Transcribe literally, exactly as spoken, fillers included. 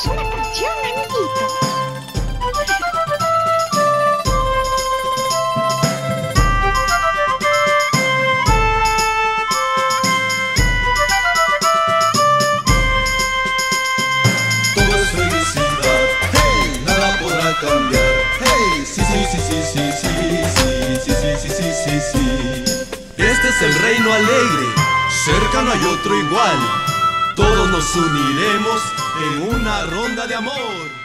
hagamos una canción, amiguito. Todo es felicidad, hey, nada podrá cambiar, hey, sí, sí, sí, sí, sí, sí, sí, sí, sí, sí, sí, sí, sí. Este es el reino alegre, cerca no hay otro igual. Todos nos uniremos en una ronda de amor.